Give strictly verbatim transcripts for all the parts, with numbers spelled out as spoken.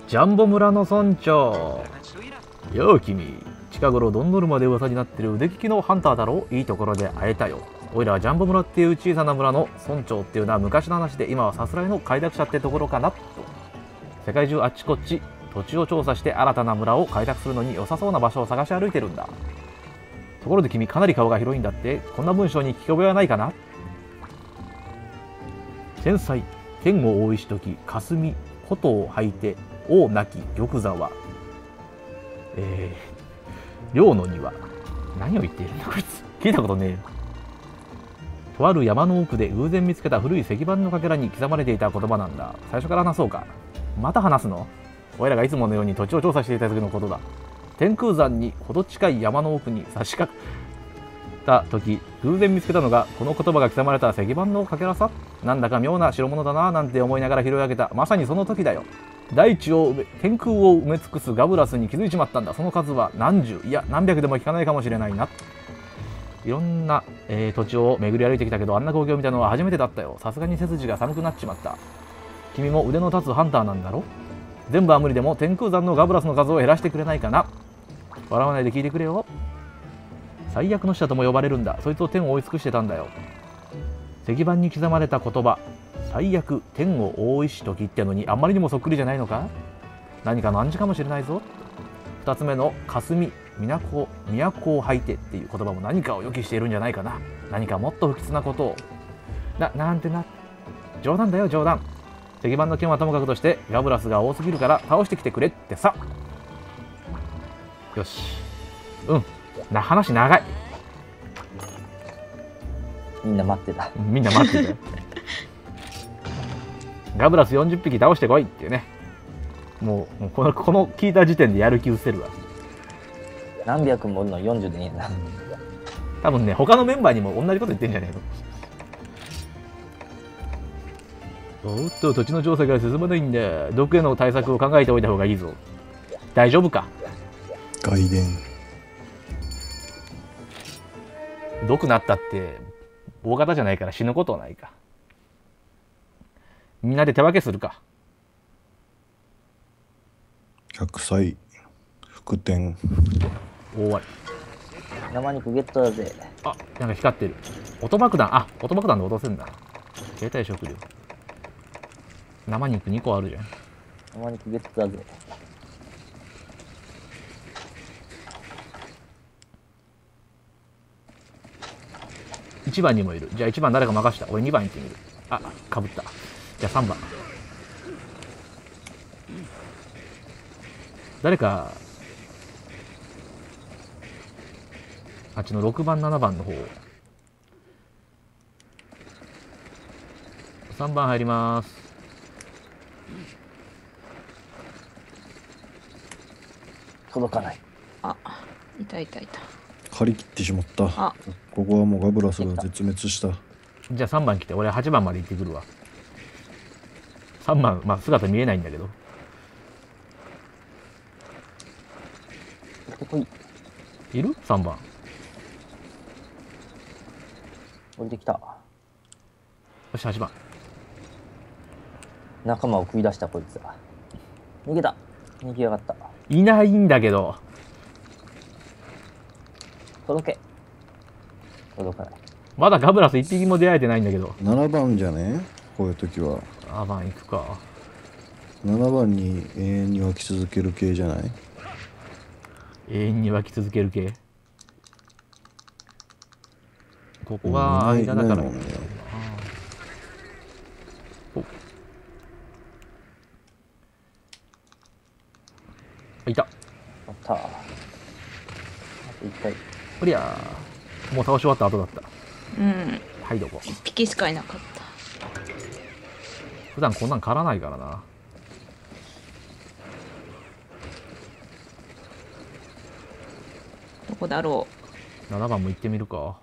ジャンボ村の村長。よう君、近頃どんどるまで噂になってる腕利きのハンターだろ。いいところで会えたよ。おいらはジャンボ村っていう小さな村の村長っていうのは昔の話で、今はさすらいの開拓者ってところかなと。世界中あっちこっち土地を調査して新たな村を開拓するのに良さそうな場所を探し歩いてるんだ。ところで君、かなり顔が広いんだって。こんな文章に聞き覚えはないかな。天才、天を覆いしとき、霞、琴を履いて、王なき玉座は、えー、両の庭。何を言っているんだこいつ。聞いたことねえ。とある山の奥で偶然見つけた古い石板のかけらに刻まれていた言葉なんだ。最初から話そうか。また話すの？俺らがいつものように土地を調査していた時のことだ。天空山にほど近い山の奥に差し掛かった時、偶然見つけたのがこの言葉が刻まれた石板のかけらさ。なんだか妙な代物だななんて思いながら拾い上げた。まさにその時だよ。大地を埋め天空を埋め尽くすガブラスに気づいちまったんだ。その数は何十、いや何百でも効かないかもしれないな。いろんな、えー、土地を巡り歩いてきたけど、あんな光景を見たのは初めてだったよ。さすがに背筋が寒くなっちまった。君も腕の立つハンターなんだろ。全部は無理でも天空山のガブラスの数を減らしてくれないかな。笑わないで聞いてくれよ。最悪の使者とも呼ばれるんだ。そいつを天を覆い尽くしてたんだよ。石板に刻まれた言葉、最悪天を覆いしときってのにあんまりにもそっくりじゃないのか。何かの暗示かもしれないぞ。二つ目の霞、都を都を履いてっていう言葉も何かを予期しているんじゃないかな。何かもっと不吉なことを。な、なんてな。冗談だよ冗談。石板の件はともかくとしてガブラスが多すぎるから倒してきてくれってさ。よし。うん。な、話長い。 みんな待ってた。 みんな待ってたよ。ガブラスよんじゅっぴき倒してこいっていうね。もう、もうこの、この聞いた時点でやる気失せるわ。 何百もおるのよんじゅうでねえな。 多分ね、他のメンバーにも同じこと言ってんじゃねえの。おっと、土地の調査が進まないんだ。毒への対策を考えておいた方がいいぞ。大丈夫か。 外伝。 毒なったって大型じゃないから死ぬことはないか。みんなで手分けするか。 百歳副天。 大終わり。 生肉ゲットだぜ。 あ、なんか光ってる。音爆弾。あ、音爆弾で落とせんだ。携帯食料。生肉にこあるじゃん。 生肉ゲットだぜ。 いちばんにもいる。じゃあいちばん誰か任した。俺にばん行ってみる。あ、かぶった。じゃあさんばん。誰か、あっちのろくばん、ななばんの方。さんばん入ります。 届かない。 あ、いたいたいた。 張り切ってしまった。 あ、 ここはもうガブラスが絶滅した。 じゃあさんばん来て、俺はちばんまで行ってくるわ。さんばん、まあ姿見えないんだけど。いる ?さん 番。 降りてきた。 よし、はちばん。 仲間を食い出したこいつは。逃げた。逃げやがった。 いないんだけど。 届け。届かない。 まだガブラスいっぴきも出会えてないんだけど。 ななばんじゃね、こういう時は。 ななばん行くか。 ななばんに永遠に湧き続ける系じゃない。 永遠に湧き続ける系。ここが間だからいいんだよ。お、いた。 あった。あと一回。 おりゃー。もう倒し終わった後だった。 うん。 はいどこ。 一匹しかいなかった。 普段こんなん狩らないからな。 どこだろななばんも行ってみるか。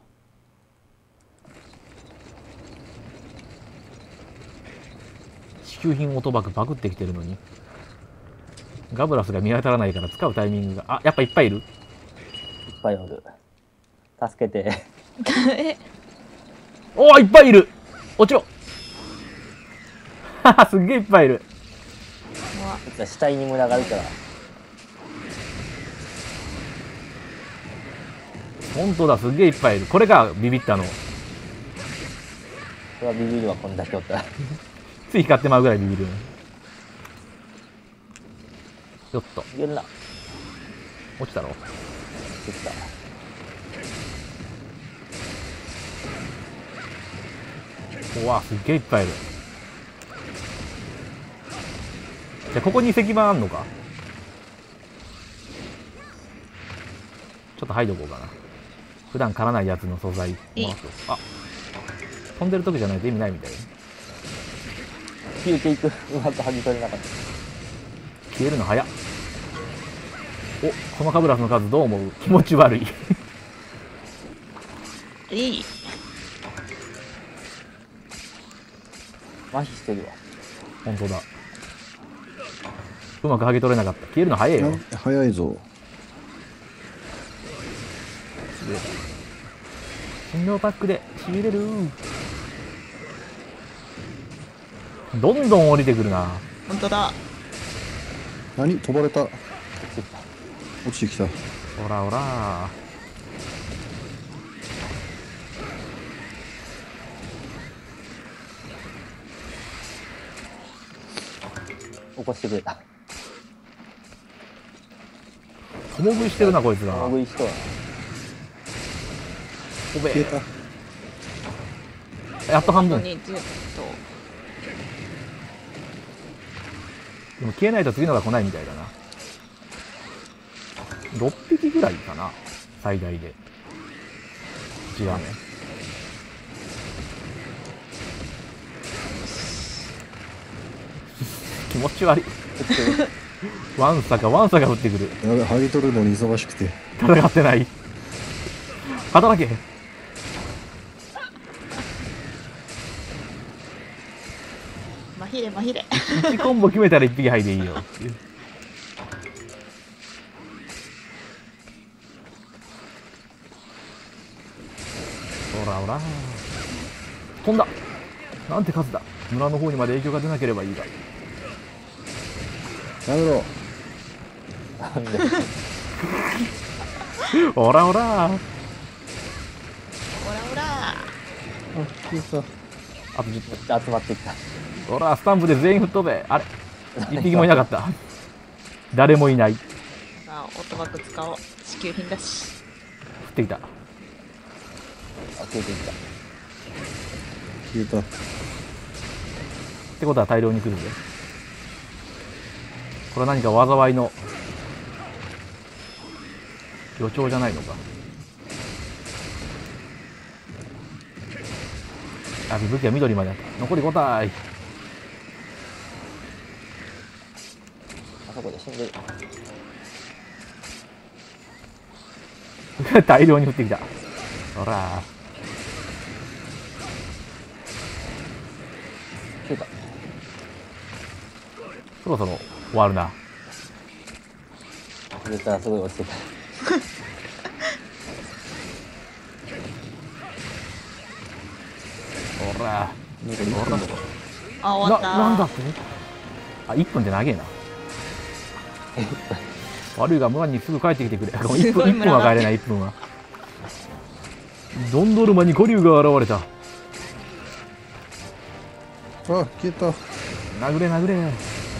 支給品オトバクバグってきてるのに。ガブラスが見当たらないから使うタイミングが。あ、やっぱいっぱいいる。 いっぱいおる。助けて。 え、 おお、いっぱいいる。落ちろ。はは、すっげえいっぱいいる。 怖っ。 こいつは死体に群がるから。 本当だ、すっげえいっぱいいる。これがビビったの。 それはビビるわ、こんだけおったら。 つい光ってまうぐらいビビる。ちょっといけるな。 落ちたろ。 できた。 うわ、すっげえいっぱいいる。じゃあここに石板あんのか。ちょっと剥いどこうかな。普段狩らないやつの素材もらって。あ、飛んでる時じゃないと意味ないみたい。 消えていく。うまく剥ぎ取れなかった。 消えるの早っ。お、このカブラスの数どう思う？気持ち悪い。 いい。 麻痺してるわ。 本当だ。うまく剥ぎ取れなかった。消えるの早いよ。 な早いぞ。 振動パックでしびれる。どんどん降りてくるな。 本当だ。 何飛ばれた。 落ちてきた。 落ちてきた。 ほらほら。 起こしてくれた。 共食いしてるなこいつが。 大食いしとるおべ消えた。 やっと半分。 本当にずっと。 でも消えないと次のが来ないみたいだな。ろっぴきぐらいかな最大で。違うね。気持ち悪い。ワンサかワンサが降ってくる。 やべ、剥ぎ取るのに忙しくて。 戦ってない。働け。 まひれまひれ。 いちコンボ決めたらいっぴき入でいいよ。ほらほら。飛んだ。なんて数だ。村の方にまで影響が出なければいいが。 やめろ。 なんで。 ほらほら。 オラオラ。 あ、消えた。 あとじゅっめっちゃ集まってきた。 ほら、スタンプで全員吹っ飛べ。あれ一匹もいなかった。誰もいない。降まあオートバック使おう。支給品だし。 ってきた。 あ、消えてきた。 消えた。 ってことは大量に来るぜ。これは何か災いの予兆じゃないのか。あ、武器は緑まであった。残りご体。 あそこで死んでる。 大量に降ってきた。ほら。 消えた。 そろそろ終わるな。 絶対すごい落ちてた。 ほら。 なんかいいほら。 あ終わった。 な、なんだってあ、いっぷんって長えな。悪いが村にすぐ帰ってきてくれ。いっぷん、 すごいいっぷんは帰れない、いっぷんは。ドンドルマに古竜が現れた。 あ、消えた。 殴れ殴れ。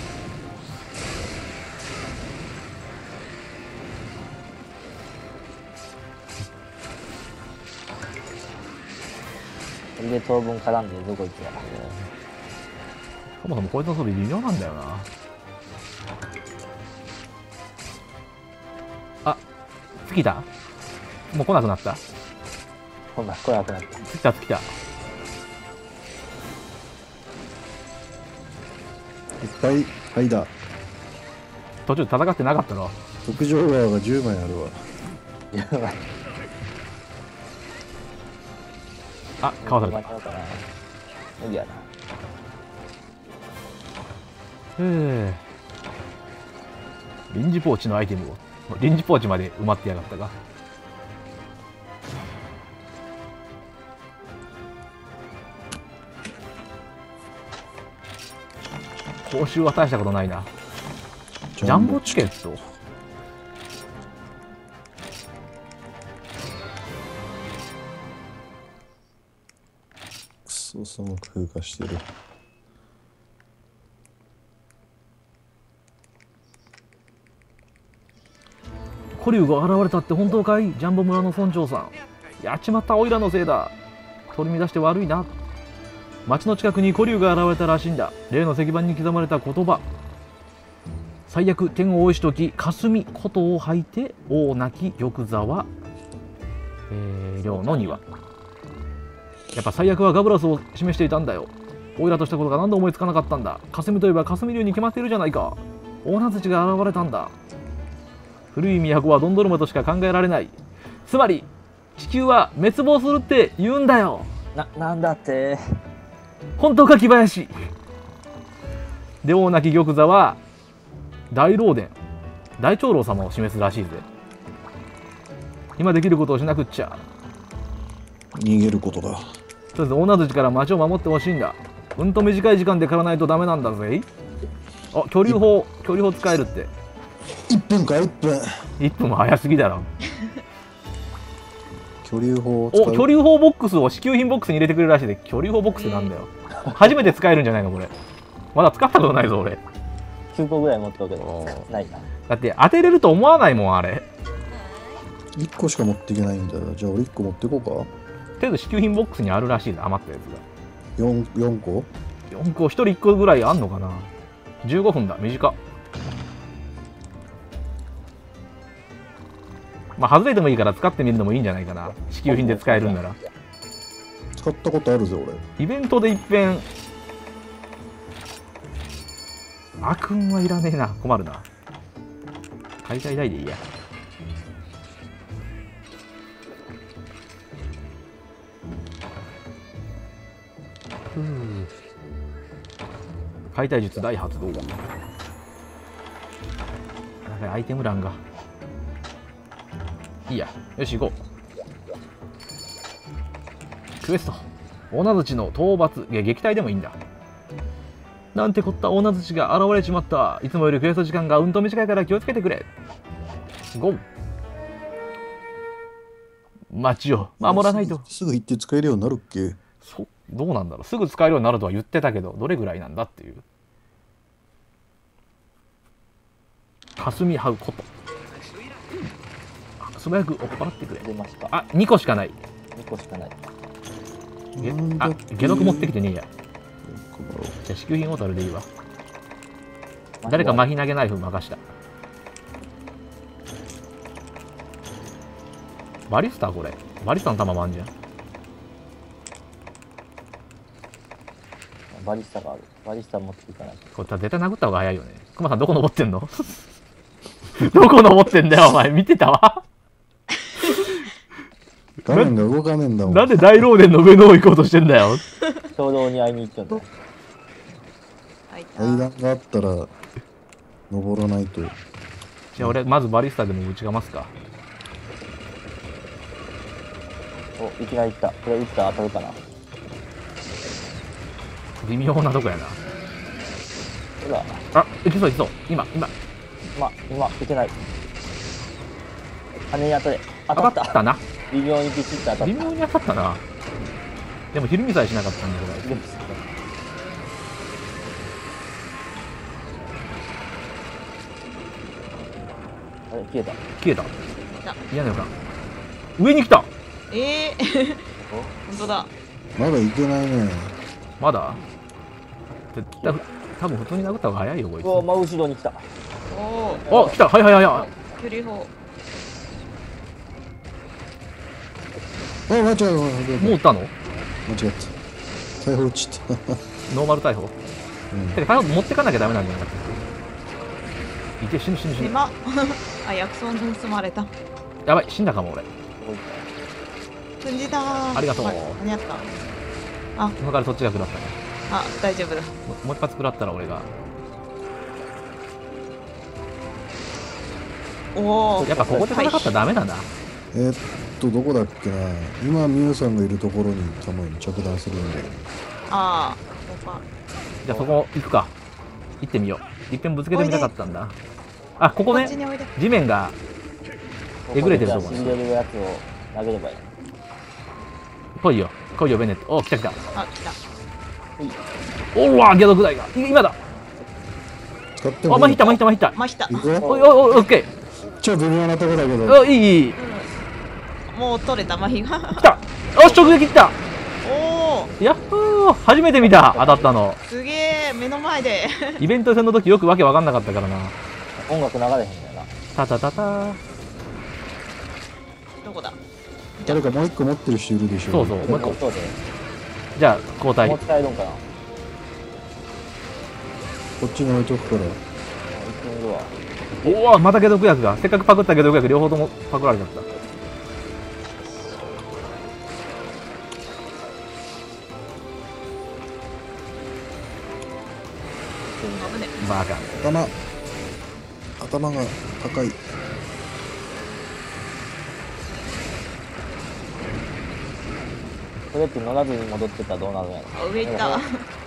それで当分絡んでるぞこいつは。 そもそもこいつの装備微妙なんだよな。あ、尽きた。もう来なくなった。 ほんな来なくなった。 尽きた尽きた。 いっぱいはいだ。 途中戦ってなかったろ。 特上側がじゅうまいあるわ。 やばい。 あ、かわされた。 間に合うかな。無理やな。 へえ。臨時ポーチのアイテムを臨時ポーチまで埋まってやがったが。報酬は大したことないな。 ジャンボチケット。 くそ寒く風化してる。 コリュウが現れたって本当かい？ジャンボ村の村長さん。やっちまった、オイラのせいだ。取り乱して悪いな。町の近くにコリュウが現れたらしいんだ。例の石板に刻まれた言葉。最悪天をおいしとき霞琴を吐いて王なき玉座は、えー、領の庭。やっぱ最悪はガブラスを示していたんだよ。オイラとしたことが何で思いつかなかったんだ。霞といえば霞竜に決まっているじゃないか。大名槌が現れたんだ。古い都はドンドルマとしか考えられない。つまり地球は滅亡するって言うんだよ。 な、なんだって。 本当か木林。で王なき玉座は大老殿大長老様を示すらしいぜ。今できることをしなくっちゃ。 逃げることだ。 とりあえず大名槌から町を守ってほしいんだ。うんと短い時間で狩らないとダメなんだぜ。あ、巨竜砲巨竜砲使えるって。 いっぷんかいっぷん。 いっぷんも早すぎだろ。 巨竜砲を使う。 お、巨竜砲ボックスを支給品ボックスに入れてくれるらしいで。巨竜砲ボックスなんだよ。初めて使えるんじゃないのこれ。まだ使ったことないぞ俺。 きゅうこぐらい持っとくけどないな。 だって当てれると思わないもんあれ。 いっこしか持っていけないんだ。じゃあ俺いっこ持っていこうか。 とりあえず支給品ボックスにあるらしいぜ、余ったやつが。 4, 4個よんこ、ひとりいっこぐらいあんのかな。じゅうごふんだ、短っ。まあ外れてもいいから使ってみるのもいいんじゃないかな。支給品で使えるんなら。 使ったことあるぜ俺。 イベントでいっぺん悪運はいらねえな。困るな。解体代でいいや。ふう。解体術大発動。なんかアイテム欄がいいや。よし行こう。クエスト大名槌の討伐。いや撃退でもいいんだ。なんてこった、大名槌が現れちまった。いつもよりクエスト時間がうんと短いから気をつけてくれ。ゴン。町を守らないと。 すぐ行って使えるようになるっけ。 そどうなんだろう。すぐ使えるようになるとは言ってたけど、どれぐらいなんだっていう。霞はうこと。素早く追っ払ってくれ。 出ました。 あ、にこしかない。 にこしかない。 げなんだっあけ、 解毒持ってきてねえや。 困ろう。 じゃあ支給品オータルでいいわ。誰か麻痺投げナイフ任した。バリスタこれ。バリスタの弾もあんじゃん。 バリスタがある。バリスタ持っていかないと。 これ絶対殴った方が早いよね。クマさんどこ登ってんのどこ登ってんだよお前。見てたわ。 画面が動かねえんだもん。 なんで大老殿の上の方行こうとしてんだよ。 衝動に会いに行ってんだ。 開いた。 階段があったら登らないと。 じゃあ俺まずバリスタでも打ちがますか。 お、いきなり行った。これ打ったら当たるかな。 微妙なとこやな。 ほら、 あ、いけそういけそう。今今ま、今、いけない。羽に当たれ。当当たった。 たったな。 微妙にピチッと当たった。 微妙に当たったな。でもひるみさえしなかったんだこれ。 でもあれ、消えた。 消えた。 た嫌な予感。上に来た。 ええー、本当だ。 まだ行けないね。 まだ絶対多分普通に殴った方が早いよこいつ。 うわ、真後ろに来た。 おお。 あ、来た。はいはいはいはい。 距離砲。 あ、間違えた。 もう撃ったの？ 間違った。逮捕落ちた。 ノーマル逮捕。 うんてか逮捕持ってかなきゃダメなんじゃなかったっけ？いけ、死ぬ死ぬ死ぬ。 今あ、薬草盗まれた。 やばい、死んだかも俺。 踏んじたー。 ありがとうま間に合った。あ、 今からそっちが食らったね。 あ、大丈夫だ。 ももう一発食らったら俺が。 おお。 やっぱここで戦ったらダメなんだ。 えーっと、どこだっけな。今、ミュウさんがいるところに多分着弾するんで。 ああ、ここか。 じゃあそこ行くか。行ってみよう。いっぺんぶつけてみたかったんだ。 あ、こここっねちにおいで。 地面がえぐれてるとこここでじゃあ死んでるやつを投げればいい。 来いよ来いよベネット。お、来た来た。 あ、来た。 おわ解毒剤がい今だ。 使ってもいいあ、まひったまひったまひった。 まひた。 いくよ。 おいおいおいオッケちょっと微妙なとこだけー。 ど。 おいいいいいもう取れた、まひが。 来た。おし直撃来た。 おお。 やっほー初めて見た当たったの。 すげえ、目の前で。 イベント戦の時よくわけわかんなかったからな。 音楽流れへんだよな。 タタタタ。 どこだ。 誰かもう一個持ってる人いるでしょ。 そうそうもう一個そうで。 じゃあ交代。 もう使えるんかな。 こっちに置いとくから。 行ってみるわ。 おおまた解毒薬がせっかくパクった解毒薬両方ともパクられちゃった。 危ね。 バカ。 頭。頭が高い。 それって乗らずに戻ってたらどうなるんやろ。 あ、上行った。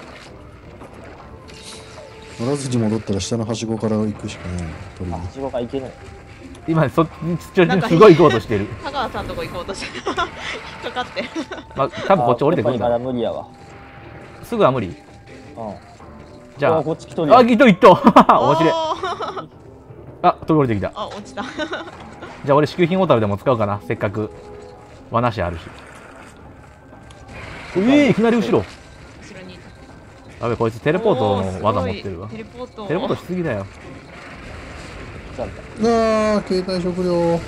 乗らずに戻ったら下のはしごから行くしかない。取りあ、 にはしごがいけるの。 今そっちにすごい行こうとしてる。 香川さんとこ行こうとして。引っかかって。 まあ多分こっち降りてくるんあやっぱりまだだ。 無理やわ。 すぐは無理。 うん。 じゃああこっち来とるやあん。 ギット一頭。面白い。 おーあ飛び降りてきた。 あ、落ちた。 じゃあ俺支給品小樽でも使うかな。せっかく罠なしあるし。うえいきなり後ろ。 後ろにいた。 やべこいつテレポートの技おー持ってるわ。 すごいテレポート。 テレポートしすぎだよ。 ちゃんとああ、携帯食料。 い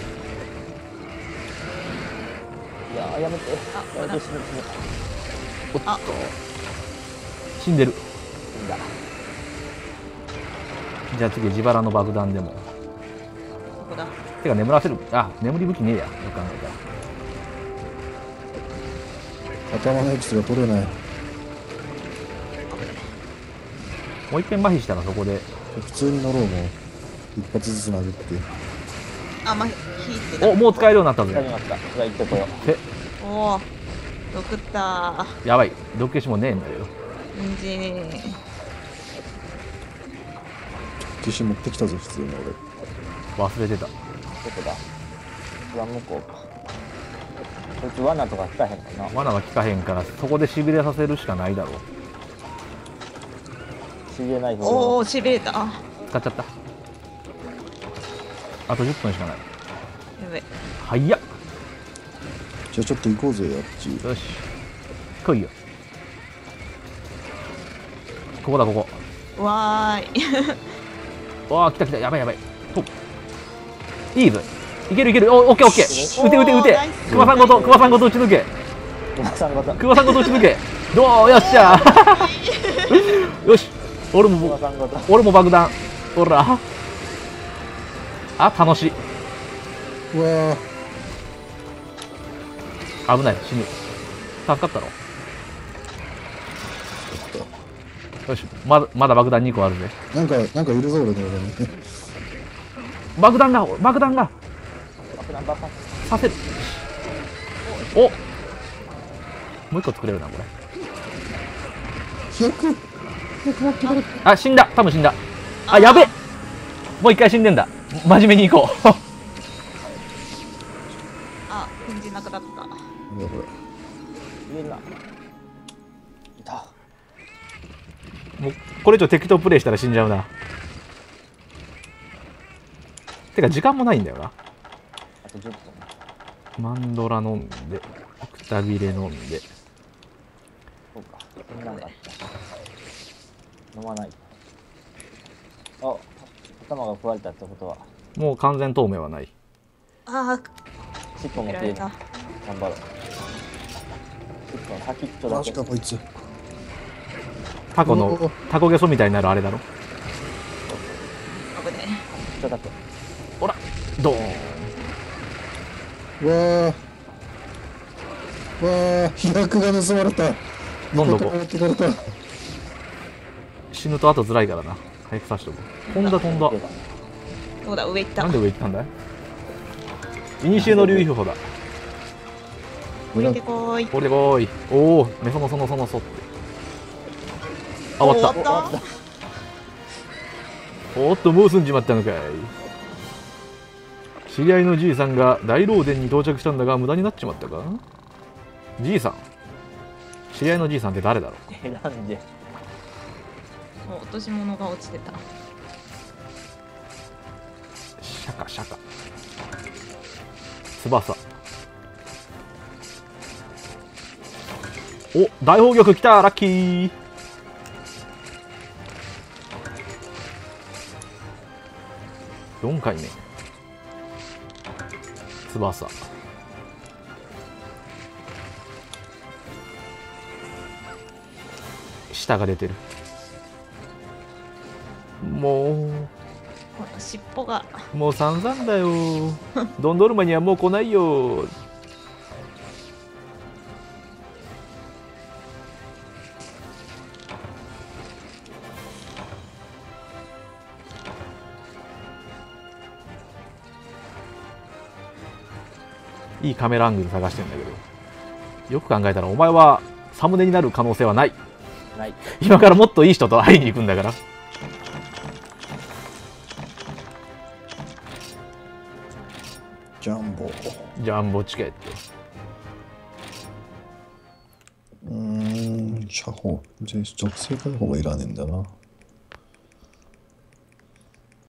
やーやめて。 あやめて死ぬ死ぬ。 おっとあ死んでる。 いいんだ。 じゃあ次自腹の爆弾でも。 どこだ。 てか眠らせる。あ眠り武器ねえや。よく考えたら。 頭のエキスが取れない。 もう一遍麻痺したらそこで。 普通に乗ろうもう。一発ずつ殴って。 あ、ま、引いてた。 おもう使えるようになったぜ。 使いました。じゃあ行ってこよう。 えおお。ドクター。 やばい毒消しもねえんだよ。 人参。 消し持ってきたぞ、普通に俺。 忘れてた。 どこだ。うわ向こうか。こいつ罠とか引かへんかな。 罠は効かへんからそこでしびれさせるしかないだろう。 しびれないお方お、しびれた。あ、 使っちゃった。あとじゅっぷんしかない。 やべ。 早っ。 じゃあちょっと行こうぜ、あっち。 よし来いよ。ここだここ。 わーい。 わあ来た来たやばいやばい。ほっいいぞ。いけるいける。おオッケーオッケー。撃て撃て撃ておーナイス。 熊さんごと熊さんごと撃ち抜け。 熊さんごと。 熊さんごと撃ち抜け。どうよっしゃよし俺も熊さんごと。 俺も爆弾。ほらあ楽しい。 うわー、 危ない死ぬ。助かったろ。よしまだまだ爆弾にこあるぜ。 なんか、なんかいるぞ、俺の横に。 爆弾が爆弾が爆弾爆発。 させる。おもう一個作れるなこれ。 ひゃく、ひゃく持ってかれた。 あ死んだ多分死んだ。あやべえもう一回死んでんだ。真面目に行こうあ、人参なくなった。 やばい。 入れるな。いた。 もうこれ以上適当プレイしたら死んじゃうな。てか時間もないんだよな。 あとじゅっぷん。 マンドラ飲んでくたびれ飲んで。 そうか。そんなんがあった。飲まない。あ、頭が食われたってことは、 もう完全透明はない。 あ尻尾ー、 持っている。 切られた。 頑張ろう。尻尾の先っちょだけ。 マジか、こいつ。 タコのおタコゲソみたいになるあれだろ。 危ねちょだけ。 ほらドーン。 うわー。わー、飛躍が盗まれた。 飲んどこ持ってかれた。 死ぬとあと辛いからな。早く刺しとこう。飛んだ飛んだ。 え。どこだ、上行った。 なんで上行ったんだい。いにしえの流氷法だ。 降りてこーい。 降りてこーい。おおメソノソノソノソって。あ終わった。 終わった。 おっともう済んじまったのかい。知り合いのじいさんが大老殿に到着したんだが無駄になっちまったか。じいさん、知り合いのじいさんって誰だろう。 え、なんで。 お、落とし物が落ちてた。 シャカシャカ翼。お、大宝玉来た、ラッキー。よんかいめ翼。舌が出てる。もうこの尻尾が。 もう散々だよ。ドンドルマにはもう来ないよ。いいカメラアングル探してんだけど、よく考えたらお前はサムネになる可能性はない。 ない。 今からもっといい人と会いに行くんだから。 ジャンボ。 ジャンボチケット。 うーん、車法。女性解放がいらねえんだな。